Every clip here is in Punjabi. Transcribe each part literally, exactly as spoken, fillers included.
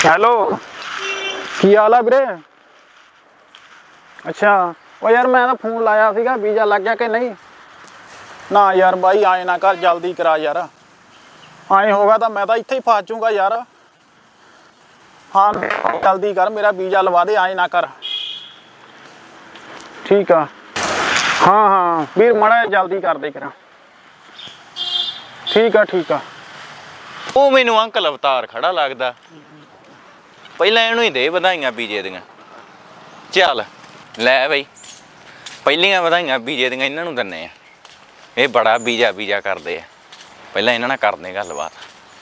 ਹੈਲੋ, ਕੀ ਹਾਲ ਆ ਵੀਰੇ? ਅੱਛਾ, ਉਹ ਯਾਰ ਮੈਂ ਤਾਂ ਫੋਨ ਲਾਇਆ ਸੀਗਾ, ਵੀਜ਼ਾ ਲੱਗ ਗਿਆ ਕਿ ਨਹੀਂ? ਨਾ ਯਾਰ ਬਾਈ ਆਏ ਨਾ ਕਰ, ਜਲਦੀ ਕਰਾ ਯਾਰ। ਆਏ ਹੋਗਾ ਤਾਂ ਮੈਂ ਤਾਂ ਇੱਥੇ ਹੀ ਫਸ ਜਾਊਂਗਾ ਯਾਰ। ਹਾਂ ਜਲਦੀ ਕਰ, ਮੇਰਾ ਵੀਜ਼ਾ ਲਵਾ ਦੇ, ਆਏ ਨਾ ਕਰ। ਠੀਕ ਆ, ਹਾਂ ਹਾਂ ਵੀਰ ਮਾੜਾ ਜਲਦੀ ਕਰ ਦੇ ਕਰਾਂ। ਠੀਕ ਆ ਠੀਕ ਆ। ਉਹ ਮੈਨੂੰ ਅੰਕਲ ਅਵਤਾਰ ਖੜਾ ਲੱਗਦਾ। ਪਹਿਲਾਂ ਇਹਨੂੰ ਹੀ ਦੇ ਵਧਾਈਆਂ ਵੀਜ਼ੇ ਦੀਆਂ। ਚੱਲ ਲੈ ਬਈ, ਪਹਿਲੀਆਂ ਵਧਾਈਆਂ ਵੀਜ਼ੇ ਦੀਆਂ ਇਹਨਾਂ ਨੂੰ ਦਿੰਦੇ ਆ। ਇਹ ਬੜਾ ਵੀਜ਼ਾ ਵੀਜ਼ਾ ਕਰਦੇ ਆ। ਪਹਿਲਾਂ ਇਹਨਾਂ ਨਾਲ ਕਰਦੇ ਗੱਲਬਾਤ।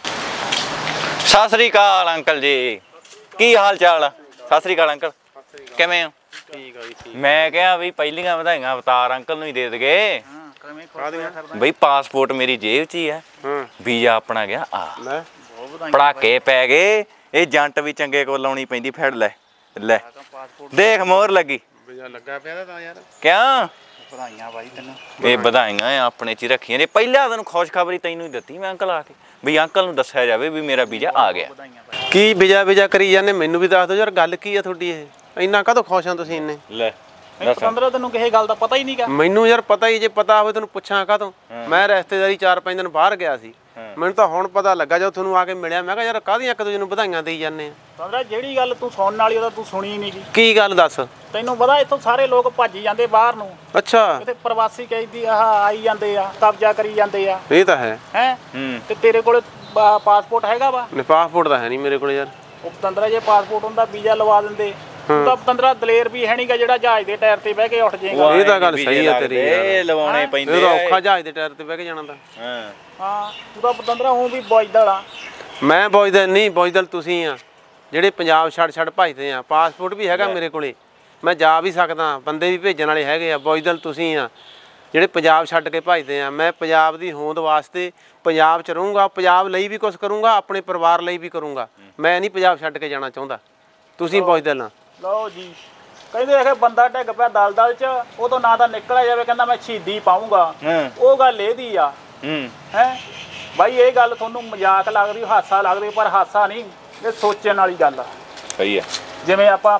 ਸਤਿ ਸ੍ਰੀ ਅਕਾਲ ਅੰਕਲ ਜੀ, ਕੀ ਹਾਲ ਚਾਲ ਆ? ਸਤਿ ਸ੍ਰੀ ਅਕਾਲ ਅੰਕਲ, ਕਿਵੇਂ ਹੋ? ਠੀਕ ਆ ਜੀ। ਮੈਂ ਕਿਹਾ ਵੀ ਪਹਿਲੀਆਂ ਵਧਾਈਆਂ ਅਵਤਾਰ ਅੰਕਲ ਨੂੰ ਹੀ ਦੇ ਦਗੇ। ਬਈ ਪਾਸਪੋਰਟ ਮੇਰੀ ਜੇਬ 'ਚ ਹੀ ਆ, ਵੀਜ਼ਾ ਆਪਣਾ ਗਿਆ ਆ। ਪੜਾਕੇ ਪੈ ਗਏ, ਇਹ ਜੰਟ ਵੀ ਚੰਗੇ ਕੋਲ ਲਾਉਣੀ ਪੈਂਦੀ। ਫੜ ਲੈ ਲੈ ਦੇਖ ਮੋਹਰ ਲੱਗੀ। ਲੱਗਾ ਪਿਆ ਤਾਂ ਯਾਰ। ਕਿਉਂ? ਵਧਾਈਆਂ ਬਾਈ ਤੈਨੂੰ। ਇਹ ਵਧਾਈਆਂ ਆਪਣੇ 'ਚ ਹੀ ਰੱਖੀਆਂ ਨੇ। ਪਹਿਲਾਂ ਤੈਨੂੰ ਖੁਸ਼ਖਬਰੀ ਤੈਨੂੰ ਹੀ ਦਿੱਤੀ ਮੈਂ ਅੰਕਲ ਆ ਕੇ, ਵੀ ਅੰਕਲ ਨੂੰ ਦੱਸਿਆ ਜਾਵੇ ਵੀ ਮੇਰਾ ਵੀਜ਼ਾ ਆ ਗਿਆ। ਕੀ ਵੀਜ਼ਾ ਵੀਜ਼ਾ ਕਰੀ ਜਾਂਦੇ? ਮੈਨੂੰ ਵੀ ਦੱਸ ਦਿਓ ਯਾਰ, ਗੱਲ ਕੀ ਆ ਤੁਹਾਡੀ? ਇਹ ਇੰਨਾ ਕਾਹਤੋਂ ਖੁਸ਼ ਆ ਤੁਸੀਂ ਇੰਨੇ? ਲੈ ਪਤੰਦਰਾ ਤੈਨੂੰ ਕਿਸੇ ਗੱਲ ਦਾ ਪਤਾ ਹੀ ਨਹੀਂਗਾ। ਮੈਨੂੰ ਯਾਰ ਪਤਾ ਹੀ, ਜੇ ਪਤਾ ਹੋਵੇ ਤੈਨੂੰ ਪੁੱਛਾਂ ਕਾਹਤੋਂ? ਮੈਂ ਰਿਸ਼ਤੇਦਾਰੀ ਚਾਰ ਪੰਜ ਦਿਨ ਬਾਹਰ ਗਿਆ ਸੀ, ਮੈਨੂੰ ਤਾਂ ਹੁਣ ਪਤਾ ਲੱਗਾ ਜਦੋਂ ਤੁਹਾਨੂੰ ਆ ਕੇ ਮਿਲਿਆ। ਮੈਂ ਕਿਹਾ ਯਾਰ ਕਾਹਦੀਆਂ ਇੱਕ ਦੂਜੇ ਨੂੰ ਵਧਾਈਆਂ ਦੇਈ ਜਾਂਦੇ ਆ। ਪਤੰਦਰਾ ਜਿਹੜੀ ਗੱਲ ਤੂੰ ਸੁਣਨ ਵਾਲੀ ਉਹਦਾ ਤੂੰ ਸੁਣੀ ਨਹੀਂ ਗੀ। ਕੀ ਗੱਲ ਦੱਸ? ਤੈਨੂੰ ਪਤਾ ਇੱਥੋਂ ਸਾਰੇ ਲੋਕ ਭੱਜ ਜਾਂਦੇ ਬਾਹਰ ਨੂੰ। ਅੱਛਾ, ਇੱਥੇ ਪ੍ਰਵਾਸੀ ਕੈਦੀ ਆਹ ਆਈ ਜਾਂਦੇ ਆ, ਕਬਜ਼ਾ ਕਰੀ ਜਾਂਦੇ ਆ। ਇਹ ਤਾਂ ਹੈ ਹੈ ਤੇ ਤੇਰੇ ਕੋਲ ਪਾਸਪੋਰਟ ਹੈਗਾ ਵਾ? ਨਹੀਂ, ਪਾਸਪੋਰਟ ਤਾਂ ਹੈ ਨਹੀਂ ਮੇਰੇ ਕੋਲ ਯਾਰ। ਉਹ ਪਤੰਦਰਾ ਜੇ ਪਾਸਪੋਰਟ ਹੁੰਦਾ ਵੀਜ਼ਾ ਲਵਾ ਦਿੰਦੇ। ਤਾਂ ਪਤੰਦਰਾ ਦਲੇਰ ਵੀ ਹੈ ਨਹੀਂਗਾ ਜਿਹੜਾ ਜਹਾਜ਼ ਦੇ ਟਾਇਰ ਤੇ ਬਹਿ ਕੇ ਉੱਠ ਜਾਏਗਾ। ਇਹ ਤਾਂ ਗੱਲ ਸਹੀ ਆ ਤੇਰੀ ਯਾਰ, ਲਵਾਉਣੇ ਪੈਂਦੇ। ਇਹ ਤਾਂ ਔਖਾ ਜਹਾਜ਼ ਦੇ ਟਾਇਰ ਤੇ ਬਹਿ ਕੇ ਜਾਣਾ ਤਾਂ। ਹਾਂ ਹਾਂ ਤੂੰ ਤਾਂ ਪਤੰਦਰਾ ਹੂੰ ਵੀ ਬੋਝਦਲ ਆ। ਮੈਂ ਬੋਝਦਲ ਨਹੀਂ, ਬੋਝਦਲ ਤੁਸੀਂ ਆ ਜਿਹੜੇ ਪੰਜਾਬ ਛੱਡ ਛੱਡ ਭੱਜਦੇ ਆ। ਪਾਸਪੋਰਟ ਵੀ ਹੈਗਾ ਮੇਰੇ ਕੋਲੇ, ਮੈਂ ਜਾ ਵੀ ਸਕਦਾ, ਬੰਦੇ ਵੀ ਭੇਜਣ ਵਾਲੇ ਹੈਗੇ ਆ। ਬੋਝਦਲ ਤੁਸੀਂ ਆ ਜਿਹੜੇ ਪੰਜਾਬ ਛੱਡ ਕੇ ਭੱਜਦੇ ਆ। ਮੈਂ ਪੰਜਾਬ ਦੀ ਹੋਂਦ ਵਾਸਤੇ ਪੰਜਾਬ 'ਚ ਰਹੂੰਗਾ, ਪੰਜਾਬ ਲਈ ਵੀ ਕੁਛ ਕਰੂੰਗਾ, ਆਪਣੇ ਪਰਿਵਾਰ ਲਈ ਵੀ ਕਰੂੰਗਾ। ਮੈਂ ਨਹੀਂ ਪੰਜਾਬ ਛੱਡ ਕੇ ਜਾਣਾ ਚਾਹੁੰਦਾ। ਤੁਸੀਂ ਬੋਝਦਲ ਆ। ਲਓ ਜੀ, ਕਹਿੰਦੇ ਆਖੇ ਬੰਦਾ ਡਿੱਗ ਪਿਆ ਦਲ ਦਲ 'ਚ, ਉਦੋਂ ਨਾ ਤਾਂ ਨਿਕਲਿਆ ਜਾਵੇ, ਕਹਿੰਦਾ ਮੈਂ ਸ਼ਹੀਦੀ ਪਾਊਂਗਾ। ਉਹ ਗੱਲ ਇਹਦੀ ਆ ਹੈ ਬਾਈ। ਇਹ ਗੱਲ ਤੁਹਾਨੂੰ ਮਜ਼ਾਕ ਲੱਗਦੀ, ਹਾਸਾ ਲੱਗਦੀ, ਪਰ ਹਾਸਾ ਨਹੀਂ, ਇਹ ਸੋਚਣ ਵਾਲੀ ਗੱਲ ਆ। ਸਹੀ ਆ। ਜਿਵੇਂ ਆਪਾਂ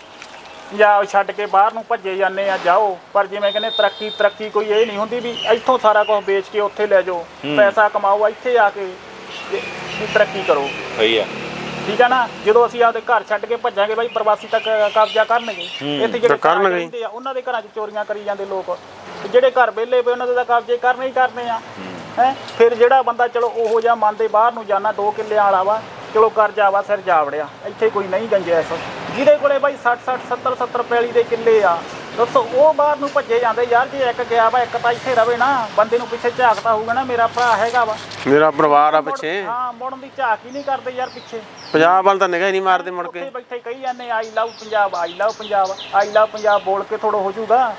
ਪੰਜਾਬ ਛੱਡ ਕੇ ਬਾਹਰ ਨੂੰ ਭੱਜੇ ਜਾਂਦੇ ਆ, ਜਾਓ, ਪਰ ਜਿਵੇਂ ਕਹਿੰਦੇ ਤਰੱਕੀ ਤਰੱਕੀ ਕੋਈ ਇਹ ਨਹੀਂ ਹੁੰਦੀ ਵੀ ਇੱਥੋਂ ਸਾਰਾ ਕੁਝ ਵੇਚ ਕੇ ਉੱਥੇ ਲੈ ਜਾਓ, ਪੈਸਾ ਕਮਾਓ, ਇੱਥੇ ਆ ਕੇ ਵੀ ਤਰੱਕੀ ਕਰੋ। ਸਹੀ ਆ, ਠੀਕ ਆ ਨਾ। ਜਦੋਂ ਅਸੀਂ ਆਪਦੇ ਘਰ ਛੱਡ ਕੇ ਭੱਜਾਂਗੇ ਬਾਈ, ਪ੍ਰਵਾਸੀ ਤੱਕ ਕਬਜ਼ਾ ਕਰਨਗੇ। ਇੱਥੇ ਜਿਹੜੇ ਰਹਿੰਦੇ ਆ ਉਹਨਾਂ ਦੇ ਘਰਾਂ 'ਚ ਚੋਰੀਆਂ ਕਰੀ ਜਾਂਦੇ ਲੋਕ, ਜਿਹੜੇ ਘਰ ਵਿਹਲੇ ਪਏ ਉਹਨਾਂ ਦੇ ਤਾਂ ਕਬਜ਼ੇ ਕਰਨੇ ਹੀ ਕਰਨੇ ਆ। ਹੈ ਫਿਰ ਜਿਹੜਾ ਬੰਦਾ ਚਲੋ ਉਹੋ ਜਿਹਾ ਮੰਨਦੇ ਬਾਹਰ ਨੂੰ ਜਾਣਾ, ਦੋ ਕਿੱਲਿਆਂ ਵਾਲਾ ਵਾ, ਚਲੋ ਕਰ ਜਾਵਾ ਸਿਰ ਜਾ ਵੜਿਆ। ਇੱਥੇ ਕੋਈ ਨਹੀਂ ਗੰਜੈਸ ਜਿਹਦੇ ਕੋਲੇ ਬਾਈ ਸੱਠ ਸੱਠ ਸੱਤਰ ਸੱਤਰ ਪੈਲੀ ਦੇ ਕਿੱਲੇ ਆ, ਦੱਸੋ ਉਹ ਬਾਹਰ ਨੂੰ ਭੱਜੇ ਜਾਂਦੇ ਯਾਰ। ਜੇ ਇੱਕ ਗਿਆ ਵਾ, ਇੱਕ ਤਾਂ ਇੱਥੇ ਰਵੇ ਨਾ, ਬੰਦੇ ਨੂੰ ਪਿੱਛੇ ਝਾਕਦਾ ਹੋਊਗਾ ਨਾ, ਮੇਰਾ ਭਰਾ ਹੈਗਾ ਵਾ, ਮੇਰਾ ਪਰਿਵਾਰ ਆ ਪਿੱਛੇ। ਹਾਂ ਮੁੜਨ ਦੀ ਝਾਕ ਹੀ ਨਹੀਂ ਕਰਦੇ ਯਾਰ ਪਿੱਛੇ। ਪੰਜਾਬ ਵੱਲ ਤਾਂ ਨਿਗਾਹ ਹੀ ਨਹੀਂ ਮਾਰਦੇ ਮੁੜ ਕੇ। ਬੈਠੇ ਕਹੀ ਜਾਂਦੇ ਆਈ ਲਵ ਪੰਜਾਬ, ਆਈ ਲਵ ਪੰਜਾਬ, ਆਈ ਲਵ ਪੰਜਾਬ ਬੋਲ ਕੇ ਥੋੜਾ ਹੋ ਜਾਊਗਾ।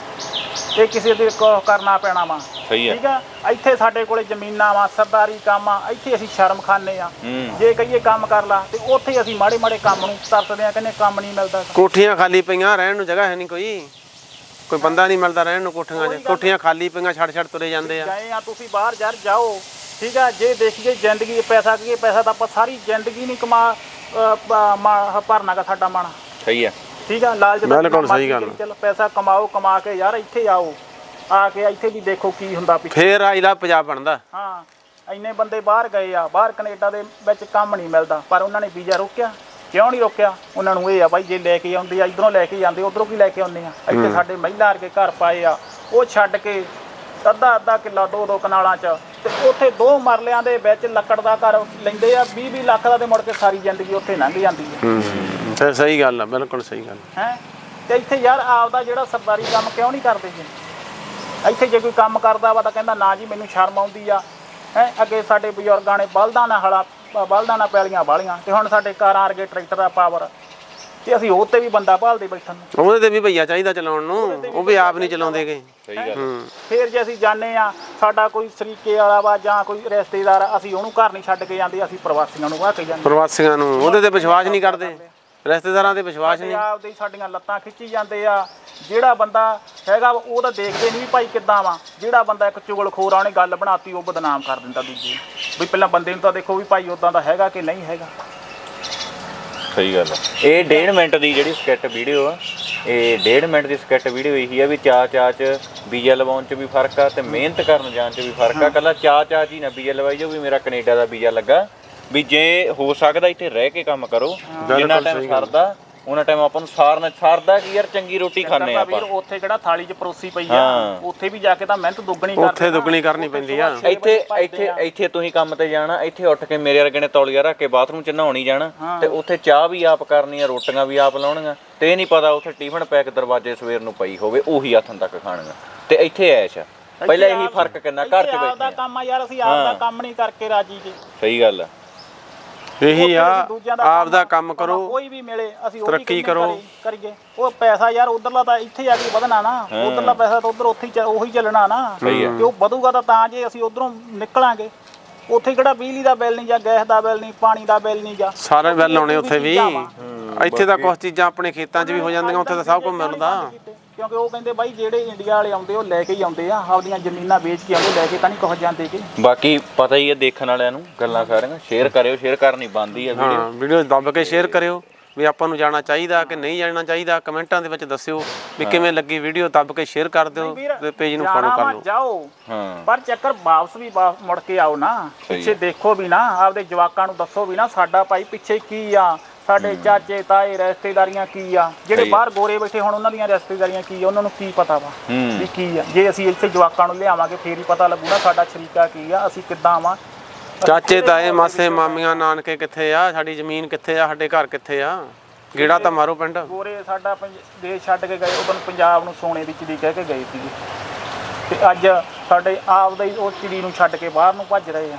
ਇਹ ਕਿਸੇ ਦੇ ਕਰਨਾ ਪੈਣਾ ਵਾ। ਠੀਕ ਆ। ਇੱਥੇ ਸਾਡੇ ਕੋਲੇ ਜ਼ਮੀਨਾਂ ਵਾ, ਸਰਦਾਰੀ ਕੰਮ ਆ, ਇੱਥੇ ਅਸੀਂ ਸ਼ਰਮ ਖਾਂਦੇ ਆ। ਜੇ ਕਹੀਏ ਕੰਮ ਕਰ ਲਾ ਤੇ ਉੱਥੇ ਅਸੀਂ ਮਾੜੇ ਮਾੜੇ ਕੰਮ ਨੂੰ ਤਰਸਦੇ ਆ, ਕਹਿੰਦੇ ਕੰਮ ਨਹੀਂ ਮਿਲਦਾ। ਕੋਠੀਆਂ ਖਾਲੀ ਪਈਆਂ, ਰਹਿਣ ਨੂੰ ਜਗ੍ਹਾ ਹੈ ਨਹੀਂ, ਕੋਈ ਕੋਈ ਬੰਦਾ ਨਹੀਂ ਮਿਲਦਾ ਰਹਿਣ ਨੂੰ ਕੋਠੀਆਂ 'ਚ। ਕੋਠੀਆਂ ਖਾਲੀ ਪਈਆਂ, ਛੱਡ ਛੱਡ ਤੁਰੇ ਜਾਂਦੇ ਆ। ਗਏ ਆ ਤੁਸੀਂ ਬਾਹਰ ਯਾਰ ਜਾਓ। ਠੀਕ ਆ। ਜੇ ਦੇਖੀਏ ਜ਼ਿੰਦਗੀ ਪੈਸਾ ਕੀ ਪੈਸਾ ਤਾਂ ਆਪਾਂ ਸਾਰੀ ਜ਼ਿੰਦਗੀ ਨਹੀਂ ਕਮਾ ਭਰਨਾਗਾ ਸਾਡਾ ਮਨ। ਸਹੀ ਆ। ਠੀਕ ਆ। ਲਾਲਚ ਬਿਲਕੁਲ ਸਹੀ ਗੱਲ। ਚਲ ਪੈਸਾ ਕਮਾਓ, ਕਮਾ ਕੇ ਯਾਰ ਇੱਥੇ ਆਓ, ਆ ਕੇ ਇੱਥੇ ਵੀ ਦੇਖੋ ਕੀ ਹੁੰਦਾ ਪਿੱਛੇ। ਫੇਰ ਆਈ ਲਵ ਪੰਜਾਬ ਬਣਦਾ। ਹਾਂ ਇੰਨੇ ਬੰਦੇ ਬਾਹਰ ਗਏ ਆ, ਬਾਹਰ ਕੈਨੇਡਾ ਦੇ ਵਿੱਚ ਕੰਮ ਨਹੀਂ ਮਿਲਦਾ, ਪਰ ਉਹਨਾਂ ਨੇ ਵੀਜ਼ਾ ਰੋਕਿਆ। ਕਿਉਂ ਨਹੀਂ ਰੋਕਿਆ? ਉਹਨਾਂ ਨੂੰ ਇਹ ਆ ਬਾਈ ਜੇ ਲੈ ਕੇ ਆਉਂਦੇ ਆ, ਇੱਧਰੋਂ ਲੈ ਕੇ ਜਾਂਦੇ, ਉੱਧਰੋਂ ਕੀ ਲੈ ਕੇ ਆਉਂਦੇ ਆ। ਇੱਥੇ ਸਾਡੇ ਮਹਿਲਾ ਵਰਗੇ ਘਰ ਪਾਏ ਆ, ਉਹ ਛੱਡ ਕੇ ਅੱਧਾ ਅੱਧਾ ਕਿੱਲਾ ਦੋ ਦੋ ਕਨਾਲਾਂ 'ਚ, ਤੇ ਉੱਥੇ ਦੋ ਮਰਲਿਆਂ ਦੇ ਵਿੱਚ ਲੱਕੜ ਦਾ ਘਰ ਲੈਂਦੇ ਆ ਵੀਹ ਵੀਹ ਲੱਖ ਦਾ, ਤੇ ਮੁੜ ਕੇ ਸਾਰੀ ਜ਼ਿੰਦਗੀ ਉੱਥੇ ਲੰਘ ਜਾਂਦੀ ਹੈ। ਫਿਰ ਸਹੀ ਗੱਲ ਆ, ਬਿਲਕੁਲ ਸਹੀ ਗੱਲ ਹੈ। ਤੇ ਇੱਥੇ ਯਾਰ ਆਪਦਾ ਜਿਹੜਾ ਸਰਦਾਰੀ ਕੰਮ ਕਿਉਂ ਨਹੀਂ ਕਰਦੇ ਜੀ? ਇੱਥੇ ਜੇ ਕੋਈ ਕੰਮ ਕਰਦਾ ਵਾ ਤਾਂ ਕਹਿੰਦਾ ਨਾ ਜੀ ਮੈਨੂੰ ਸ਼ਰਮ ਆਉਂਦੀ ਆ। ਹੈ ਅੱਗੇ ਸਾਡੇ ਬਜ਼ੁਰਗਾਂ ਨੇ ਬਲਦਾਂ ਨਾਲ ਹਲਾ, ਬਲਦਾਂ ਨਾਲ ਪੈਲੀਆਂ ਵਾਲੀਆਂ, ਤੇ ਹੁਣ ਸਾਡੇ ਕਾਰਾਂ ਵਰਗੇ ਟਰੈਕਟਰ ਦਾ ਪਾਵਰ, ਤੇ ਅਸੀਂ ਉਹ ਤੇ ਵੀ ਬੰਦਾ ਭਾਲਦੇ ਬੈਠਣ ਨੂੰ। ਉਹਦੇ ਤੇ ਵੀ ਭਈਆ ਚਾਹੀਦਾ ਚਲਾਉਣ ਨੂੰ, ਉਹ ਵੀ ਆਪ ਨਹੀਂ ਚਲਾਉਂਦੇ ਗੇ। ਸਹੀ ਗੱਲ। ਫਿਰ ਜੇ ਅਸੀਂ ਜਾਂਦੇ ਆ, ਸਾਡਾ ਕੋਈ ਸਰੀਕੇ ਵਾਲਾ ਵਾ ਜਾਂ ਕੋਈ ਰਿਸ਼ਤੇਦਾਰ, ਅਸੀਂ ਉਹਨੂੰ ਘਰ ਨਹੀਂ ਛੱਡ ਕੇ ਜਾਂਦੇ, ਅਸੀਂ ਪ੍ਰਵਾਸੀਆਂ ਨੂੰ ਆ ਕੇ ਜਾਂਦੇ। ਪ੍ਰਵਾਸੀਆਂ ਨੂੰ ਉਹਦੇ ਤੇ ਵਿਸ਼ਵਾਸ ਨਹੀਂ ਕਰਦੇ, ਰਿਸ਼ਤੇਦਾਰਾਂ ਤੇ ਵਿਸ਼ਵਾਸ ਨਹੀਂ। ਆਪਦੇ ਸਾਡੀਆਂ ਲੱਤਾਂ ਖਿੱਚੀ ਜਾਂਦੇ ਆ। ਜਿਹੜਾ ਬੰਦਾ ਹੈਗਾ ਉਹ ਤਾਂ ਦੇਖਦੇ ਨਹੀਂ ਵੀ ਭਾਈ ਕਿੱਦਾਂ ਵਾ। ਜਿਹੜਾ ਬੰਦਾ ਇੱਕ ਚੁਗਲਖੋਰ ਆ, ਉਹਨੇ ਗੱਲ ਬਣਾਤੀ, ਉਹ ਬਦਨਾਮ ਕਰ ਦਿੰਦਾ ਦੂਜੇ ਵੀ। ਪਹਿਲਾਂ ਬੰਦੇ ਨੂੰ ਤਾਂ ਦੇਖੋ ਵੀ ਭਾਈ ਉੱਦਾਂ ਦਾ ਹੈਗਾ ਕਿ ਨਹੀਂ ਹੈਗਾ। ਸਹੀ ਗੱਲ ਆ। ਇਹ ਡੇਢ ਮਿੰਟ ਦੀ ਜਿਹੜੀ ਸਕਿੱਟ ਵੀਡੀਓ ਆ, ਇਹ ਡੇਢ ਮਿੰਟ ਦੀ ਸਕਿੱਟ ਵੀਡੀਓ ਇਹੀ ਆ ਵੀ ਚਾਅ ਚਾਅ 'ਚ ਵੀਜ਼ਾ ਲਵਾਉਣ 'ਚ ਵੀ ਫਰਕ ਆ ਤੇ ਮਿਹਨਤ ਕਰਨ ਜਾਣ 'ਚ ਵੀ ਫਰਕ ਆ। ਇਕੱਲਾ ਚਾਅ ਚਾਅ 'ਚ ਹੀ ਨਾ ਵੀਜ਼ਾ ਲਵਾਈ ਜਾਓ ਵੀ ਮੇਰਾ ਕੈਨੇਡਾ ਦਾ ਵੀਜ਼ਾ ਲੱਗਾ, ਵੀ ਜੇ ਹੋ ਸਕਦਾ ਇੱਥੇ ਰਹਿ ਕੇ ਕੰਮ ਕਰੋ, ਜਿੰਨਾ ਟਾਈਮ ਸਰਦਾ ਉਹਨਾਂ ਟਾਈਮ ਆਪਾਂ ਨੂੰ ਸਾਰਨਾ ਸਰਦਾ ਕੀ ਯਾਰ, ਚੰਗੀ ਰੋਟੀ ਖਾਂਦੇ ਆਪਾਂ। ਉੱਥੇ ਕਿਹੜਾ ਥਾਲੀ 'ਚ ਪਰੋਸੀ ਪਈ ਆ, ਉੱਥੇ ਵੀ ਜਾ ਕੇ ਤਾਂ ਮਿਹਨਤ ਦੁੱਗਣੀ ਕਰਨੀ, ਉੱਥੇ ਦੁੱਗਣੀ ਕਰਨੀ ਪੈਂਦੀ ਆ। ਇੱਥੇ ਇੱਥੇ ਇੱਥੇ ਤੁਸੀਂ ਕੰਮ ਤੇ ਜਾਣਾ, ਇੱਥੇ ਉੱਠ ਕੇ ਮੇਰੇ ਵਰਗੇ ਨੇ ਤੌਲੀਆ ਰੱਖ ਕੇ ਬਾਥਰੂਮ 'ਚ ਨਹਾਉਣੀ ਜਾਣਾ, ਤੇ ਉੱਥੇ ਚਾਹ ਵੀ ਆਪ ਕਰਨੀ ਆ, ਰੋਟੀਆਂ ਵੀ ਆਪ ਲਾਉਣੀਆਂ, ਤੇ ਇਹ ਨਹੀਂ ਪਤਾ ਉੱਥੇ ਟਿਫਨ ਪੈਕ ਦਰਵਾਜ਼ੇ ਸਵੇਰ ਨੂੰ ਪਈ ਹੋਵੇ ਉਹੀ ਹੱਥਾਂ ਤੱਕ ਖਾਣੀਆਂ, ਤੇ ਇੱਥੇ ਐਸ਼ ਆ। ਪਹਿਲਾਂ ਇਹੀ ਫਰਕ ਕਿੰਨਾ ਘਰ 'ਚ ਬੈਠੇ ਦਾ ਕੰਮ ਆ ਯਾਰ, ਅਸੀਂ ਆਪ ਦਾ ਕੰਮ ਨਹੀਂ ਕਰਕੇ ਰਾਜੀ ਜੀ। ਸਹੀ ਗੱਲ ਆ। ਇਹੀ ਆ, ਆਪ ਦਾ ਕੰਮ ਕਰੋ, ਕੋਈ ਵੀ ਮਿਲੇ ਅਸੀਂ ਤਰੱਕੀ ਕਰੋ ਕਰੀਏ। ਉਹ ਪੈਸਾ ਯਾਰ ਉਧਰਲਾ ਤਾਂ ਇੱਥੇ ਆ ਕੇ ਵਧਣਾ ਨਾ, ਉਧਰਲਾ ਪੈਸਾ ਤਾਂ ਉਧਰ ਉੱਥੇ ਉਹੀ ਚੱਲਣਾ ਨਾ, ਤੇ ਉਹ ਵਧੂਗਾ ਤਾਂ ਤਾਂ ਜੇ ਅਸੀਂ ਉਧਰੋਂ ਨਿਕਲਾਂਗੇ। ਉੱਥੇ ਕਿਹੜਾ ਬਿਜਲੀ ਦਾ ਬਿੱਲ ਨਹੀਂ ਜਾਂ ਗੈਸ ਦਾ ਬਿੱਲ ਨਹੀਂ, ਪਾਣੀ ਦਾ ਬਿੱਲ ਨਹੀਂ, ਜਾਂ ਸਾਰੇ ਬਿੱਲ ਆਉਣੇ ਉੱਥੇ ਵੀ। ਇੱਥੇ ਤਾਂ ਕੁਝ ਚੀਜ਼ਾਂ ਆਪਣੇ ਖੇਤਾਂ 'ਚ ਵੀ ਹੋ ਜਾਂਦੀਆਂ, ਉੱਥੇ ਤਾਂ ਸਭ ਕੁਝ ਮਿਲਦਾ। ਕਿਉਂਕਿ ਉਹ ਕਹਿੰਦੇ ਬਾਈ ਜਿਹੜੇ ਇੰਡੀਆ ਵਾਲੇ ਆਉਂਦੇ ਉਹ ਲੈ ਕੇ ਹੀ ਆਉਂਦੇ ਆ, ਆਪਦੀਆਂ ਜ਼ਮੀਨਾਂ ਵੇਚ ਕੇ ਆਉਂਦੇ, ਲੈ ਕੇ ਤਾਂ ਨਹੀਂ ਕੁਝ ਜਾਂਦੇ ਕਿ। ਬਾਕੀ ਪਤਾ ਹੀ ਹੈ ਦੇਖਣ ਵਾਲਿਆਂ ਨੂੰ ਗੱਲਾਂ ਸਾਰੀਆਂ, ਸ਼ੇਅਰ ਕਰਿਓ, ਸ਼ੇਅਰ ਕਰਨੀ ਬਣਦੀ ਆ ਵੀਡੀਓ। ਹਾਂ, ਵੀਡੀਓ ਦੱਬ ਕੇ ਸ਼ੇਅਰ ਕਰਿਓ ਵੀ ਆਪਾਂ ਨੂੰ ਜਾਣਾ ਚਾਹੀਦਾ ਕਿ ਨਹੀਂ ਜਾਣਾ ਚਾਹੀਦਾ। ਕਮੈਂਟਾਂ ਦੇ ਵਿੱਚ ਦੱਸਿਓ ਵੀ ਕਿਵੇਂ ਲੱਗੀ ਵੀਡੀਓ, ਦੱਬ ਕੇ ਸ਼ੇਅਰ ਕਰ ਦਿਓ ਤੇ ਪੇਜ ਨੂੰ ਫੋਲੋ ਕਰ ਲਓ। ਜਾਓ ਪਰ ਚੱਕਰ ਵਾਪਸ ਵੀ ਮੁੜ ਕੇ ਆਓ ਨਾ, ਪਿੱਛੇ ਦੇਖੋ ਵੀ ਨਾ, ਆਪਦੇ ਜਵਾਕਾਂ ਨੂੰ ਦੱਸੋ ਵੀ ਨਾ ਸਾਡਾ ਭਾਈ ਪਿੱਛੇ ਕੀ ਆ, ਸਾਡੇ ਚਾਚੇ ਤਾਏ ਰਿਸ਼ਤੇਦਾਰੀਆਂ ਕੀ ਆ, ਜਿਹੜੇ ਬਾਹਰ ਗੋਰੇ ਬੈਠੇ ਹੁਣ ਉਹਨਾਂ ਦੀਆਂ ਰਿਸ਼ਤੇਦਾਰੀਆਂ ਕੀ ਆ, ਉਹਨਾਂ ਨੂੰ ਕੀ ਪਤਾ ਵਾ ਵੀ ਕੀ ਆ। ਜੇ ਅਸੀਂ ਇੱਥੇ ਜਵਾਕਾਂ ਨੂੰ ਲਿਆਵਾਂਗੇ ਫੇਰ ਹੀ ਪਤਾ ਲੱਗੂਗਾ ਸਾਡਾ ਸ਼ਰੀਕਾ ਕੀ ਆ, ਅਸੀਂ ਕਿੱਦਾਂ ਆਵਾਂ। ਚਾਚੇ ਤਾਏ ਮਾਸੇ ਮਾਮੀਆਂ ਨਾਨਕੇ ਕਿੱਥੇ ਆ, ਸਾਡੀ ਜ਼ਮੀਨ ਕਿੱਥੇ ਆ, ਸਾਡੇ ਘਰ ਕਿੱਥੇ ਆ, ਗੇੜਾ ਤਾਂ ਮਾਰੋ ਪਿੰਡ। ਗੋਰੇ ਸਾਡਾ ਦੇਸ਼ ਛੱਡ ਕੇ ਗਏ, ਉਦੋਂ ਪੰਜਾਬ ਨੂੰ ਸੋਨੇ ਦੀ ਚਿੜੀ ਕਹਿ ਕੇ ਗਏ ਸੀਗੇ, ਤੇ ਅੱਜ ਸਾਡੇ ਆਪ ਦਾ ਹੀ ਉਹ ਚਿੜੀ ਨੂੰ ਛੱਡ ਕੇ ਬਾਹਰ ਨੂੰ ਭੱਜ ਰਹੇ ਆ।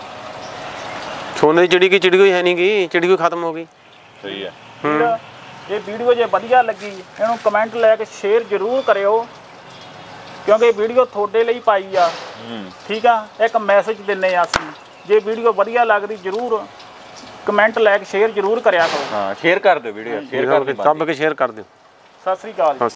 ਸੋਨੇ ਦੀ ਚਿੜੀ ਕੀ ਚਿੜੀ ਕੋਈ ਹੈ ਨਹੀਂ ਗੀ, ਚਿੜੀ ਕੋਈ ਖਤਮ ਹੋ ਗਈ। ਸਹੀ ਆ। ਇਹ ਵੀਡੀਓ ਜੇ ਵਧੀਆ ਲੱਗੀ ਇਹਨੂੰ ਕਮੈਂਟ ਲੈ ਕੇ ਸ਼ੇਅਰ ਜ਼ਰੂਰ ਕਰਿਓ, ਕਿਉਂਕਿ ਵੀਡੀਓ ਤੁਹਾਡੇ ਲਈ ਪਾਈ ਆ। ਠੀਕ ਆ, ਇੱਕ ਮੈਸੇਜ ਦਿੰਨੇ ਆ ਅਸੀਂ, ਜੇ ਵੀਡੀਓ ਵਧੀਆ ਲੱਗਦੀ ਜ਼ਰੂਰ ਕਮੈਂਟ ਲੈ ਕੇ ਸ਼ੇਅਰ ਜ਼ਰੂਰ ਕਰਿਆ ਕਰੋ। ਹਾਂ, ਸ਼ੇਅਰ ਕਰ ਦਿਓ ਵੀਡੀਓ, ਸ਼ੇਅਰ ਕਰ ਦਿਓ, ਦੱਬ ਕੇ ਸ਼ੇਅਰ ਕਰ ਦਿਓ। ਸਤਿ ਸ੍ਰੀ ਅਕਾਲ।